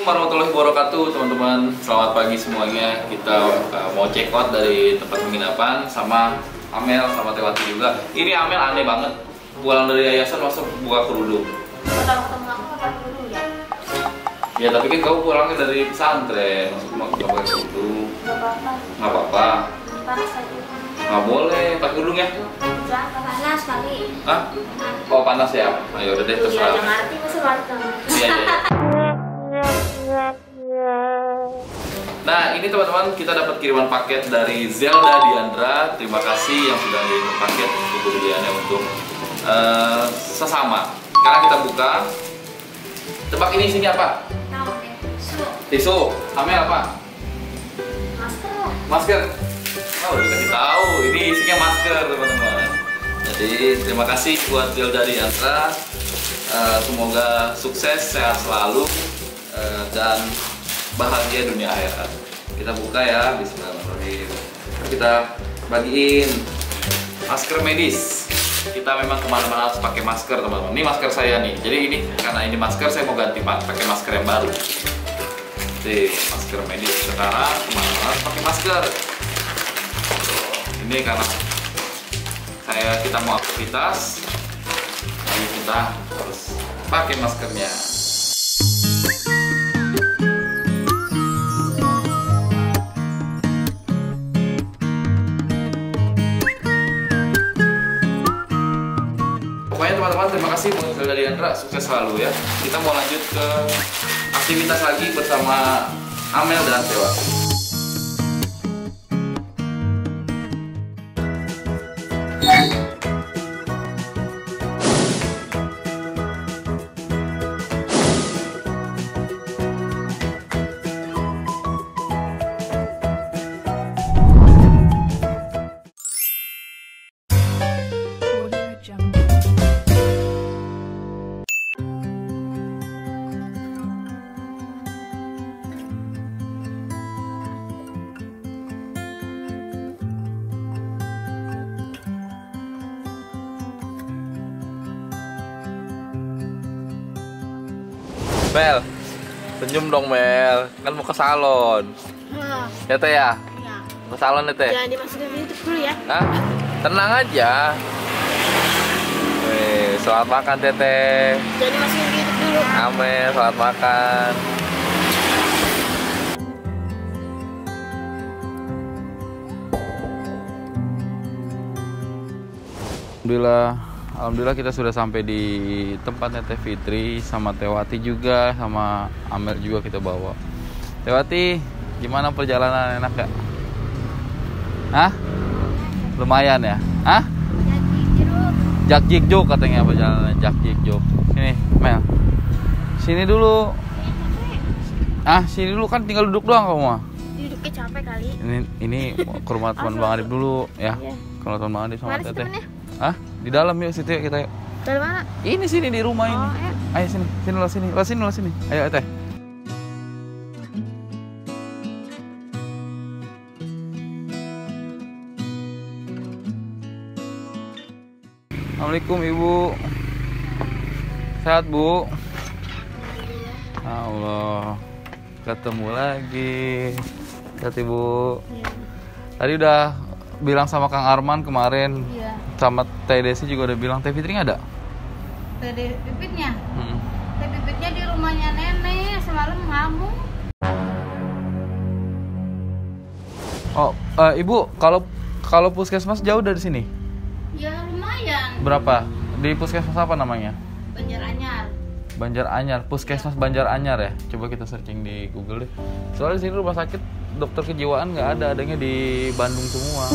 warahmatullahi wabarakatuh, teman-teman. Selamat pagi semuanya. Kita mau check out dari tempat penginapan sama Amel sama Tewati juga. Ini Amel aneh banget. Pulang dari yayasan langsung buka kerudung. Kalau ketemu aku pakai kerudung ya? Ya tapi kan kamu pulangnya dari pesantren, langsung mau pakai kerudung. Gak apa-apa. Nggak apa-apa. Panas aja. Nggak boleh pakai kerudung ya? Jangan panas kali. Hah? Oh panas ya? Ayo udah deh Iya, terserah. yang arti masa warteg. Iya, iya. Nah ini teman-teman, kita dapat kiriman paket dari Zelda Diandra. Terima kasih yang sudah ngirim paket untuk kemudiannya untuk sesama. Sekarang kita buka. Tebak ini isinya apa? Tahu deh. Tisu. Amel apa? Masker. Masker. Oh udah dikasih tahu. Ini isinya masker teman-teman. Jadi terima kasih buat Zelda Diandra. Semoga sukses, sehat selalu, dan bahagia dunia akhirat. Kita buka ya, bismillahirrahmanirrahim. Kita bagiin masker medis. Kita memang kemana-mana harus pakai masker teman-teman. Ini masker saya nih. Jadi ini karena ini masker saya mau ganti pakai masker yang baru. Jadi masker medis sekarang kemana-mana harus pakai masker. Ini karena kita mau aktivitas, jadi kita harus pakai maskernya. Pokoknya teman-teman, terima kasih buat Zelda Diandra, sukses selalu ya. Kita mau lanjut ke aktivitas lagi bersama Amel dan Tewa. Mel, senyum dong Mel, kan mau ke salon. Ya Teh ya? Iya. Ke salon ya Teh? Jangan dimasukin YouTube dulu ya. Hah? Tenang aja. Selamat makan Teteh. Jangan dimasukin YouTube dulu. Amel, selamat makan. Alhamdulillah kita sudah sampai di tempatnya Teh Fitri sama Tewati juga, sama Amel juga kita bawa. Tewati, gimana perjalanan, enak gak? Hah? Lumayan ya? Hah? Jak-jik-juk katanya perjalanan jak-jik-juk. Sini, Mel. Sini dulu. Sini dulu, kan tinggal duduk doang kamu mah. Duduknya capek kali. Ini ke rumah teman Bang Adip dulu ya. Iya. Kalau teman Bang Adip sama Mana sih Teteh. temennya? Di dalam yuk, situ yuk kita yuk. Dari mana? Ini sini di rumah ini. Oh, ayo. Ayo sini. Lo sini. Ayo Teh. Assalamualaikum Ibu. Sehat Bu? Allah. Ketemu lagi. Sehat Ibu. Iya. Tadi udah bilang sama Kang Arman kemarin. Iya. Sama Teh Desi juga udah bilang. Teh Fitri nggak ada? Teh Pipitnya? Hmm. Teh Pipitnya di rumahnya nenek, semalam ngamuk. Oh, Ibu, kalau puskesmas jauh dari sini? Ya lumayan. Berapa? Di puskesmas apa namanya? Banjaranyar. Banjar Anyar, puskesmas Banjar Anyar ya. Coba kita searching di Google deh. Soalnya di sini rumah sakit dokter kejiwaan nggak ada, adanya di Bandung semua.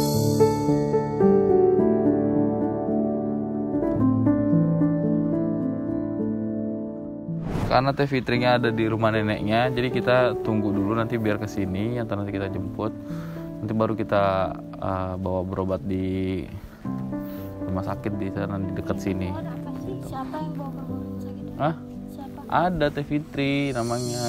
Karena Teh Fitrinya ada di rumah neneknya, jadi kita tunggu dulu nanti biar kesini, atau nanti kita jemput. Nanti baru kita bawa berobat di rumah sakit di sana, di dekat sini. Apa sih? Siapa yang bawa ke rumah sakit? Hah? Siapa? Ada Teh Fitri namanya.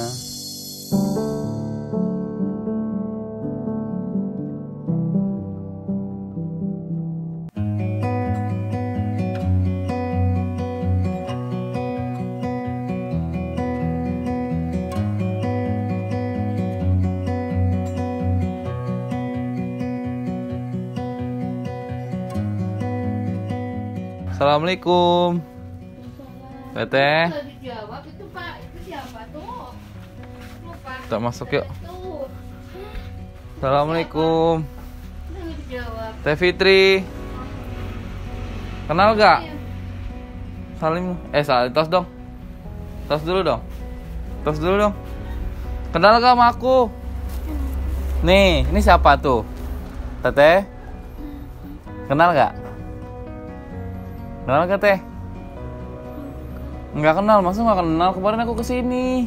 Assalamualaikum. Teteh. Tadi jawab itu Pak, itu siapa tuh? Lupa. Kita masuk yuk. Tuh. Assalamualaikum. Tadi dijawab. Teh Fitri. Kenal gak? Salim. Salim. Tos dong. Tos dulu dong. Tos dulu dong. Kenal gak sama aku? Nih, ini siapa tuh? Teteh? Kenal gak? Kenal gak Teh? Nggak kenal, masa nggak kenal? Kemarin aku kesini.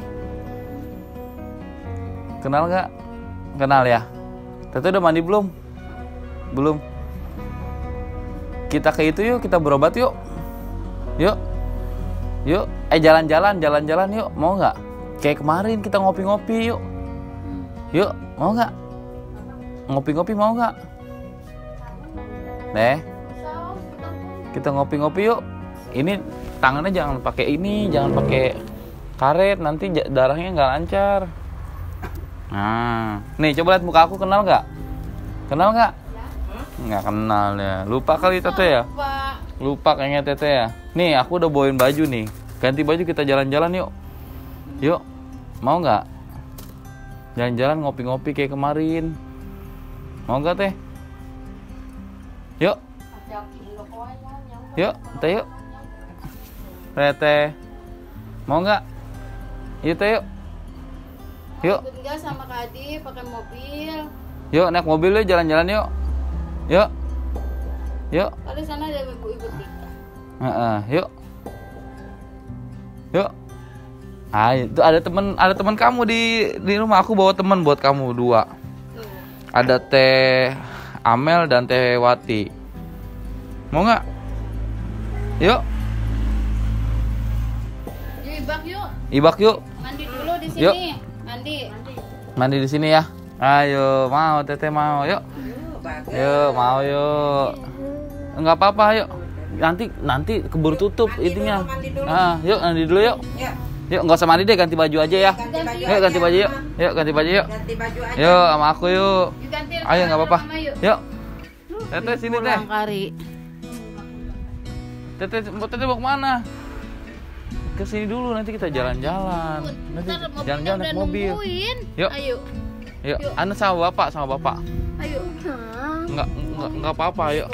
Kenal gak? Kenal ya? Teteh udah mandi belum? Belum. Kita ke itu yuk, kita berobat yuk. Yuk. Yuk, jalan-jalan yuk. Mau nggak? Kayak kemarin kita ngopi-ngopi yuk. Yuk, mau nggak? Ngopi-ngopi mau nggak? Nih. Kita ngopi-ngopi yuk. Ini tangannya jangan pakai ini, jangan pakai karet, nanti darahnya nggak lancar. Nah, nih coba lihat muka aku, kenal nggak? Kenal nggak? Nggak kenal ya. Lupa kali Teteh ya? Lupa kayaknya Teteh ya. Nih aku udah bawain baju nih. Ganti baju kita jalan-jalan yuk. Yuk, mau nggak? Jalan-jalan ngopi-ngopi kayak kemarin. Mau nggak Teh? Yuk. Yuk, Teh yuk. Teteh. Mau nggak? Yuk Teh yuk. Yuk. Ikut nggak sama Kak Adi pakai mobil? Yuk naik mobil yuk, jalan-jalan yuk. Yuk. Yuk. Tadi sana ada ibu-ibu tiga. Yuk. Yuk. Ah, itu ada teman kamu di rumah. Aku bawa teman buat kamu 2. Ada Teh Amel dan Teh Wati. Mau nggak? Yuk. Ibak yuk. Ibak yuk. Mandi dulu di sini. Yuk. Mandi di sini ya. Ayo, mau Teteh mau. Yuk. Yuk, mau yuk. Enggak apa-apa, yuk. Nanti keburu tutup itinya. Nah, yuk mandi dulu yuk. Yuk, enggak usah mandi deh, ganti baju aja ya. Yuk, ganti baju yuk. Yuk, ganti baju yuk. Yuk, sama aku yuk. Ayo, enggak apa-apa. Yuk. Teteh sini Teh. Teteh mau kemana? Ke sini dulu, nanti kita jalan-jalan. Nanti jalan-jalan naik mobil. Yuk. Ayo. Yuk, Anda sama bapak, Ayo. Enggak apa-apa, yuk.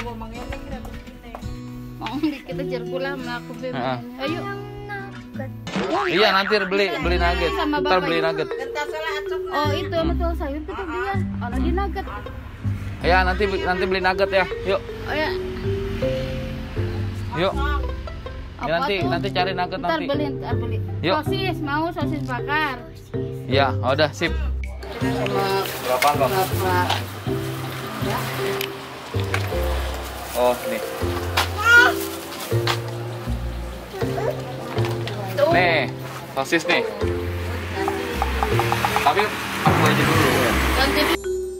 Mau kita jar pulang aku bebas. Ayo. Iya, nanti beli nugget. Ntar beli nugget. Oh, itu betul sayur itu dia. Ono di nugget. Ya, nanti beli nugget ya. Yuk. Oh ya. Yuk. Ya, nanti cari nugget ntar nanti. Ntar beli. Yuk. Sosis bakar. Iya, udah sip. Berapa kok? Oh, nih. Nih, sosis nih. Tapi aku aja dulu ya. Ganti dulu.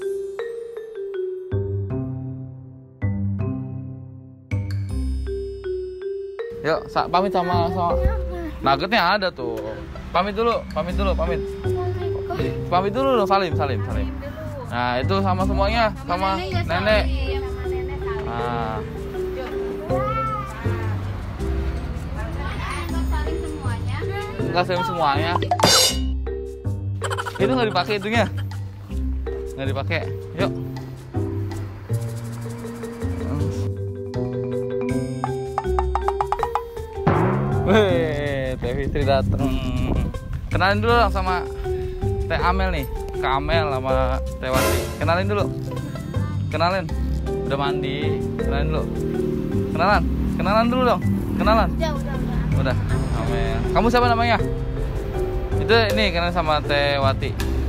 Yuk, pamit sama nuggetnya ada tuh. Pamit dulu. Pamit dulu loh, salim. Nah, itu sama semuanya, sama nenek. Nah. Enggak saling semuanya. Itu nggak dipakai itunya. Nggak dipakai. Yuk. Wih, Teh Fitri dateng. Kenalin dulu dong sama Teh Amel nih. Kak Amel sama Teh Wati. Kenalin dulu. Udah mandi. Kenalin dulu. Kenalan dulu dong. Udah. Amel. Kamu siapa namanya? Itu ini kenal sama Teh Wati.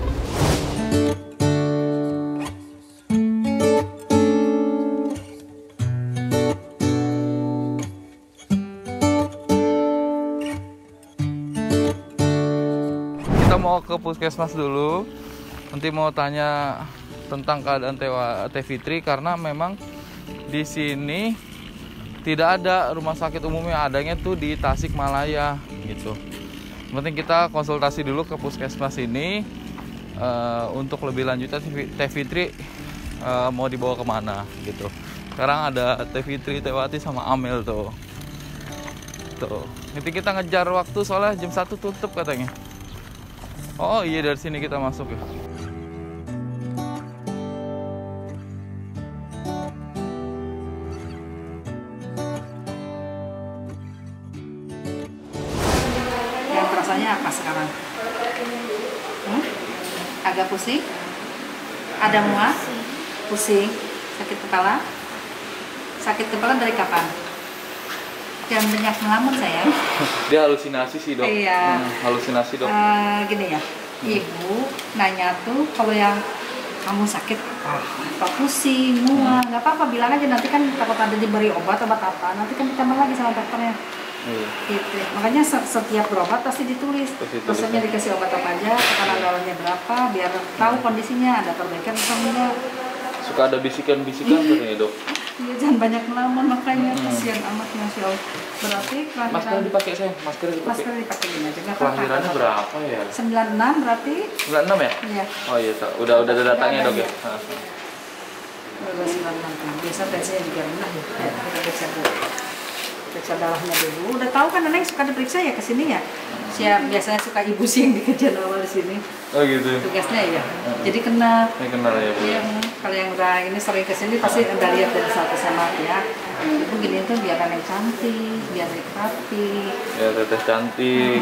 Kita mau ke puskesmas dulu. Nanti mau tanya tentang keadaan Teh Fitri karena memang di sini tidak ada rumah sakit umumnya, adanya tuh di Tasikmalaya gitu. Penting kita konsultasi dulu ke puskesmas ini untuk lebih lanjutnya Teh Fitri mau dibawa kemana gitu. Sekarang ada Teh Fitri, Teh Wati sama Amel tuh. Tuh, nanti kita ngejar waktu soalnya jam 1 tutup katanya. Oh iya, dari sini kita masuk ya. Yang rasanya apa sekarang? Agak pusing? Ada mual? Pusing? Sakit kepala? Sakit kepala dari kapan? Jangan banyak ngelamun sayang. Dia halusinasi sih dok. Iya. Halusinasi dok. Gini ya, ibu nanya tuh kalau yang kamu sakit apa pusing, mual, nggak apa-apa bilang aja, nanti kan takut ada diberi obat apa, nanti kan ditambah lagi sama dokternya. Iya. Gitu. Makanya setiap berobat pasti ditulis. Resepnya dikasih obat apa aja, tekanan darahnya berapa, biar tahu kondisinya ada perbaikan atau enggak. Suka ada bisikan-bisikan sebenarnya dok. Iya, jangan banyak ngelamun, makanya kasihan amat, Masya Allah. Berarti Masker dipakai saya, masker dipakai. Masker dipakein aja, nggak apa-apa. Kelahirannya berapa ya? 96 berarti? 96 ya? Iya. Oh iya, udah ada datanya dok ya? Udah 96. Biasa tensinya juga rendah ya. Kita periksa dulu. Periksa darahnya dulu. Udah tahu kan Neneng suka diperiksa ya kesini ya? Biasanya suka ibu sih yang dikejar awal di sini. Oh gitu. Tugasnya ya. Jadi kenal. Ini kenal ya bu. Iya. Kalau yang udah ini sering kesini pasti udah lihat dari satu sama ya. Ibu gini tuh biar Neneng cantik, biar rapi. Ya teteh cantik.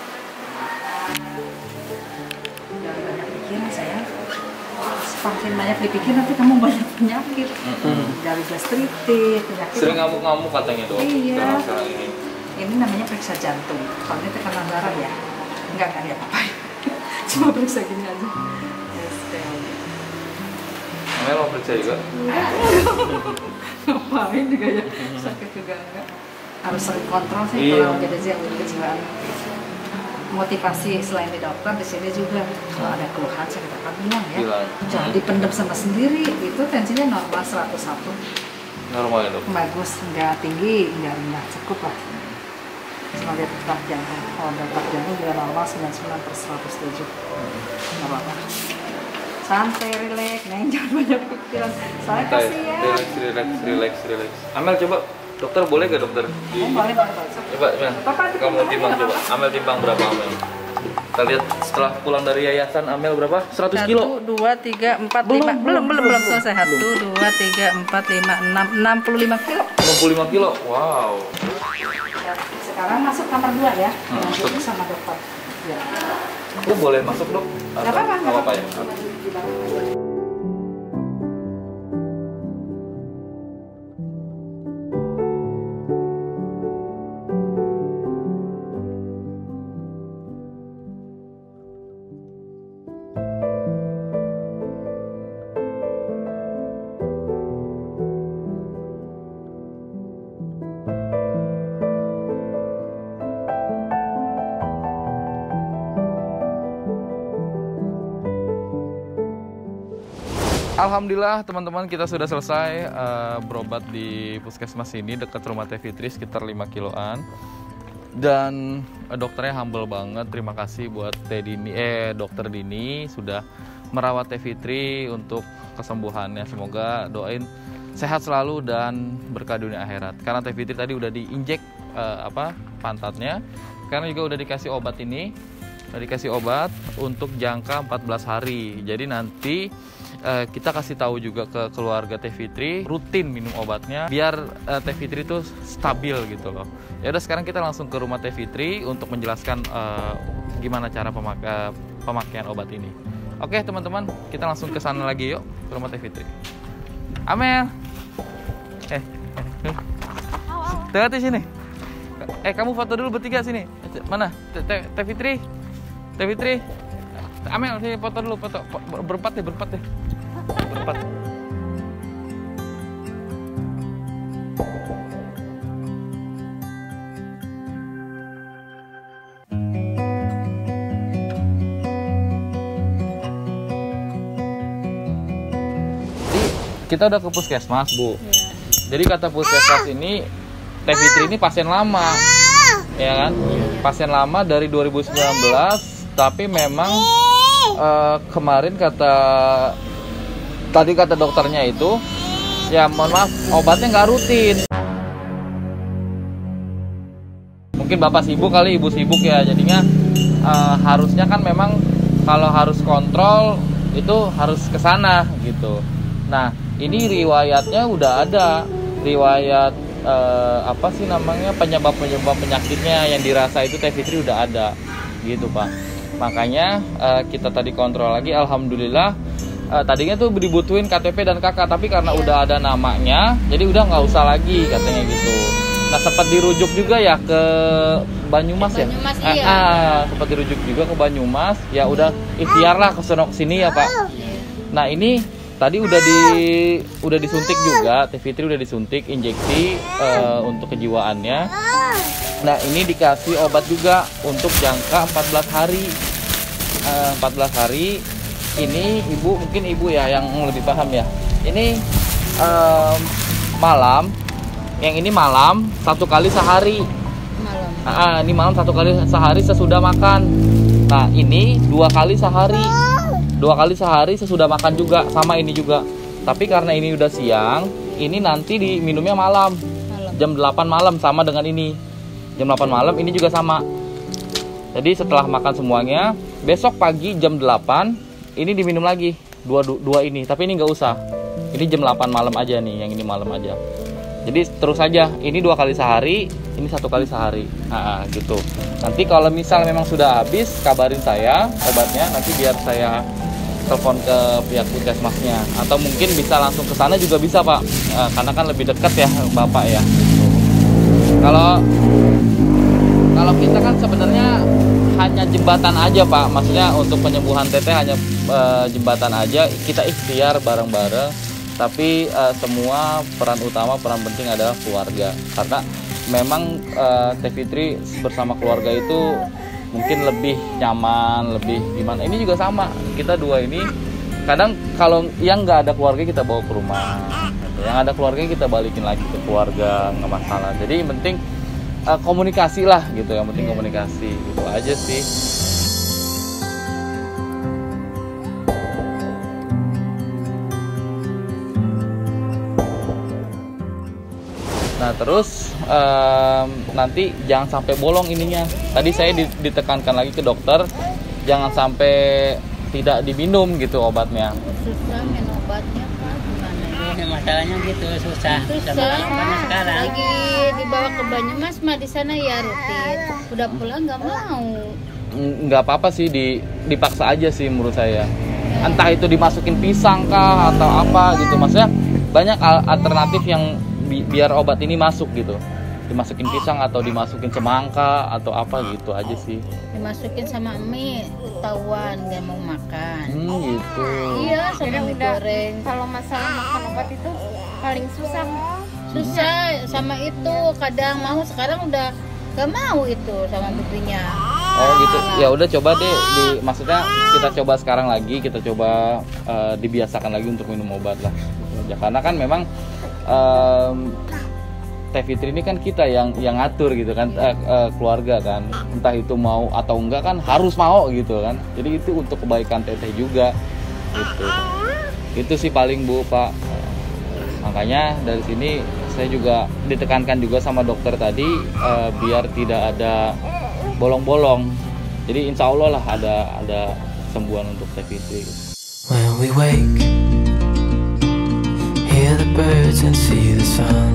Jangan banyak pikiran sayang. Semakin banyak dipikir nanti kamu banyak penyakit. Dari gastritis, penyakit. Sering ngamuk-ngamuk katanya dok. Iya. Sekarang ini. Ini namanya periksa jantung. Kalau ini tekanan darah ya. Enggak ada apa-apa. Cuma periksa gini aja. Amel mau periksa juga? Ngapain juga ya? Sakit juga enggak. Harus sering kontrol sih Iya. kalau jadi kejiwaan. Motivasi selain di dokter di sini juga kalau ada keluhan saya katakan bilang ya. Bilang. Jangan dipendam sama sendiri. Itu tensinya normal 101. Normal ya dok? Bagus, enggak tinggi, enggak rendah, cukup lah. Cuma lihat detak jantung. Kalau detak jantung juga normal 99/107. Nggak apa-apa. Santai, relax, Neng, jangan banyak pikiran. Soalnya kasihan. Relax. Amel coba, dokter boleh gak dokter? Boleh. Coba, Amel. Kamu timbang coba. Amel timbang berapa Amel? Kita lihat setelah pulang dari yayasan Amel berapa? 100 kilo? 1, 2, 3, 4, 5. Belum selesai. 1, 2, 3, 4, 5, 6, 65 kilo. 65 kilo? Wow. Sekarang masuk kamar 2 ya. Nanti sama dokter. Ya. Aku boleh masuk dok? Nggak apa-apa. Nggak apa-apa ya? Alhamdulillah teman-teman, kita sudah selesai berobat di puskesmas ini dekat rumah Teh Fitri sekitar 5 kiloan. Dan dokternya humble banget. Terima kasih buat Dokter Dini sudah merawat Teh Fitri untuk kesembuhannya. Semoga doain sehat selalu dan berkah dunia akhirat. Karena Teh Fitri tadi udah diinjek pantatnya. Karena juga udah dikasih obat ini. Udah dikasih obat untuk jangka 14 hari. Jadi nanti kita kasih tahu juga ke keluarga Teh Fitri rutin minum obatnya biar Teh Fitri itu stabil gitu loh. Ya udah, sekarang kita langsung ke rumah Teh Fitri untuk menjelaskan gimana cara pemakaian obat ini. Oke teman-teman, kita langsung ke sana lagi yuk, ke rumah Teh Fitri. Amel. Tengah di sini. Kamu foto dulu bertiga sini. Mana? Teh Fitri. Teh Fitri. Amel, sini foto dulu, foto berempat deh. Berempat. Kita udah ke puskesmas, Bu. Jadi kata puskesmas ini, Teh Fitri ini pasien lama. Ya kan? Pasien lama dari 2019, tapi memang kemarin tadi kata dokternya itu, ya mohon maaf, obatnya nggak rutin. Mungkin bapak sibuk kali, ibu sibuk ya, jadinya harusnya kan memang kalau harus kontrol itu harus ke sana gitu. Nah, ini riwayatnya udah ada, riwayat apa sih namanya, penyebab penyakitnya yang dirasa itu Teh Fitri udah ada gitu Pak. Makanya kita tadi kontrol lagi, alhamdulillah. Tadinya tuh dibutuhin KTP dan KK, tapi karena udah ada namanya, jadi udah nggak usah lagi katanya gitu. Nah, sempat dirujuk juga ya ke Banyumas ya. Banyumas, iya. Sempat dirujuk juga ke Banyumas. Ya udah ikhtiar lah ke sono sini ya Pak. Nah, ini tadi udah disuntik juga, Teh Fitri udah disuntik injeksi untuk kejiwaannya. Nah, ini dikasih obat juga untuk jangka 14 hari. 14 hari. Ini mungkin ibu ya yang lebih paham ya. Ini malam, yang ini malam 1 kali sehari. Ini malam 1 kali sehari sesudah makan. Nah, ini 2 kali sehari. 2 kali sehari sesudah makan juga, sama ini juga. Tapi karena ini udah siang, ini nanti diminumnya malam. Jam 8 malam sama dengan ini. Jam 8 malam ini juga sama. Jadi setelah makan semuanya, besok pagi jam 8 ini diminum lagi dua ini, tapi ini nggak usah. Ini jam 8 malam aja nih, yang ini malam aja. Jadi terus aja, ini 2 kali sehari, ini 1 kali sehari. Gitu. Nanti kalau misal memang sudah habis, kabarin saya obatnya, nanti biar saya telepon ke pihak puskesmasnya, atau mungkin bisa langsung ke sana juga bisa Pak, karena kan lebih dekat ya Bapak ya. Kalau kita kan sebenarnya hanya jembatan aja Pak, maksudnya untuk penyembuhan Teteh hanya jembatan aja, kita ikhtiar bareng-bareng, tapi semua peran utama, peran penting adalah keluarga, karena memang Teh Fitri bersama keluarga itu mungkin lebih nyaman, lebih gimana. Ini juga sama, kita dua ini kadang kalau yang nggak ada keluarga kita bawa ke rumah, yang ada keluarga kita balikin lagi ke keluarga, nggak masalah. Jadi yang penting komunikasi lah gitu, yang penting komunikasi gitu aja sih. Nah terus nanti jangan sampai bolong ininya. Tadi saya ditekankan lagi ke dokter, jangan sampai tidak diminum gitu obatnya. Susah minum obatnya Pak, gimana ya? Masalahnya gitu, susah. Karena sekarang Lagi dibawa ke Banyumas mah di sana ya rutin. Udah pulang nggak mau. Nggak apa-apa sih, dipaksa aja sih menurut saya. Entah itu dimasukin pisang kah atau apa gitu, maksudnya banyak alternatif yang biar obat ini masuk gitu. Dimasukin pisang atau dimasukin semangka atau apa gitu aja sih. Dimasukin sama mie, ketahuan nggak mau makan. Gitu. Iya, sama mie goreng. Kalau masalah makan obat itu paling susah. Susah sama itu, kadang mau, sekarang udah gak mau itu sama bibinya. Oh gitu. Ya udah coba deh maksudnya kita coba sekarang lagi, kita coba dibiasakan lagi untuk minum obat lah. Ya karena kan memang Teh Fitri ini kan kita yang ngatur gitu kan, keluarga kan, entah itu mau atau enggak kan harus mau gitu kan. Jadi itu untuk kebaikan Teteh juga gitu. Itu sih paling Bu Pak. Makanya dari sini saya juga ditekankan juga sama dokter tadi, biar tidak ada bolong-bolong. Jadi insya Allah lah ada sembuhan untuk Teh Fitri. When we wake, hear the birds and see the sun.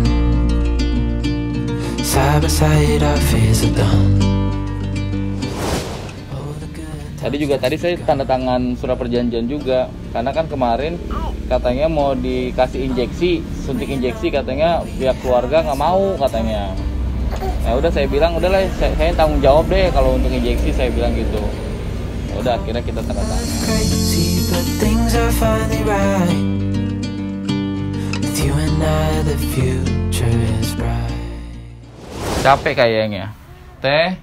Side by side our fears are done. Tadi saya tanda tangan surat perjanjian juga, karena kan kemarin katanya mau dikasih injeksi, suntik injeksi, katanya pihak keluarga nggak mau katanya. Ya udah saya bilang udahlah, saya tanggung jawab deh kalau untuk injeksi, saya bilang gitu. Ya udah akhirnya kita tanda tangan. Crazy, but things are finally right. With you and I, the future is bright. Capek kayaknya. Teh,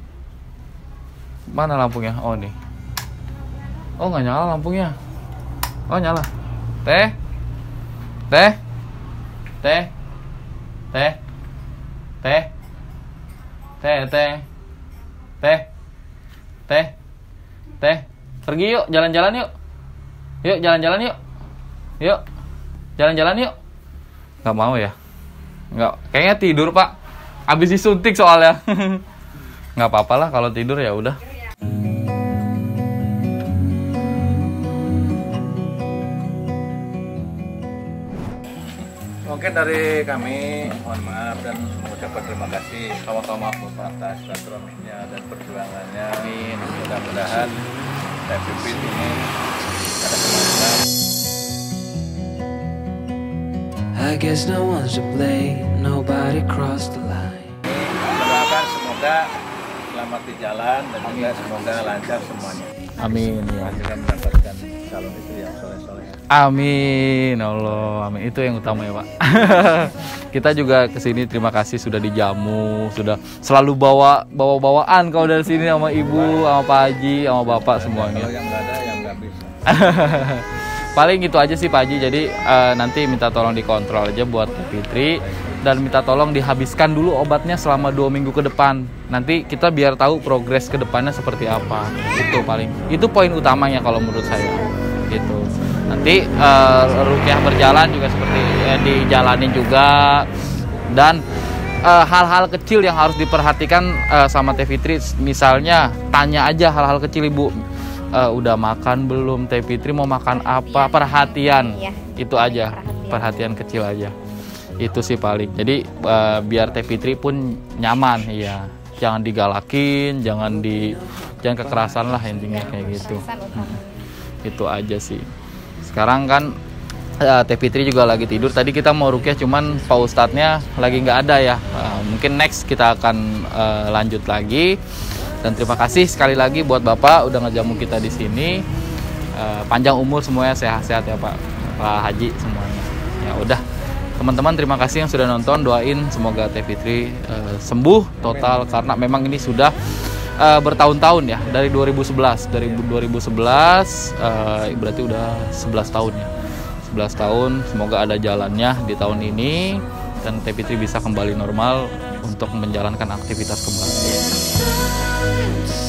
mana lampunya? Oh nih. Oh nggak nyala lampunya. Oh nyala. Teh, teh, teh, teh, teh, teh, teh, teh, teh, teh. Pergi yuk, jalan-jalan yuk. Yuk jalan-jalan yuk. Yuk, jalan-jalan yuk. Nggak mau ya? Nggak. Kayaknya tidur Pak. Abis disuntik soalnya. nggak apa-apa lah kalau tidur ya udah. Mungkin dari kami mohon maaf dan mengucapkan terima kasih sama-sama atas silaturahminya dan perjuangannya. Amin. Mudah-mudahan TVP ini ada kemajuan. I guess no one's to blame, nobody crossed the line. Mendoakan semoga selamat di jalan dan juga semoga lancar semuanya. Amin ya. Akhirnya mendapatkan calon istri yang soleh-soleh. Amin Allah, amin, itu yang utama ya Pak. Kita juga kesini terima kasih sudah dijamu, sudah selalu bawaan kalau dari sini sama ibu, sama Pak Haji, sama bapak semuanya. Kalau yang nggak ada yang nggak bisa. Paling gitu aja sih Pak Haji, jadi nanti minta tolong dikontrol aja buat Fitri dan minta tolong dihabiskan dulu obatnya selama 2 minggu ke depan. Nanti kita biar tahu progres ke depannya seperti apa. Itu paling, itu poin utamanya kalau menurut saya. Gitu. Nanti rukyah berjalan juga seperti dijalanin juga, dan hal-hal kecil yang harus diperhatikan sama Teh Fitri, misalnya tanya aja hal-hal kecil, Ibu udah makan belum, Teh Fitri mau makan apa, perhatian itu aja, perhatian kecil aja, itu sih paling. Jadi biar Teh Fitri pun nyaman, ya jangan digalakin, jangan kekerasan lah intinya kayak gitu. Itu aja sih. Sekarang kan Teh Fitri juga lagi tidur. Tadi kita mau rukyah cuman Pak Ustadznya lagi nggak ada ya. Mungkin next kita akan lanjut lagi. Dan terima kasih sekali lagi buat Bapak udah ngejamu kita di sini. Panjang umur semuanya, sehat-sehat ya Pak Haji semuanya. Ya udah. Teman-teman terima kasih yang sudah nonton. Doain semoga Teh Fitri sembuh total karena memang ini sudah bertahun-tahun ya, dari 2011 berarti udah 11 tahun ya, 11 tahun. Semoga ada jalannya di tahun ini dan Teh Fitri bisa kembali normal untuk menjalankan aktivitas kembali.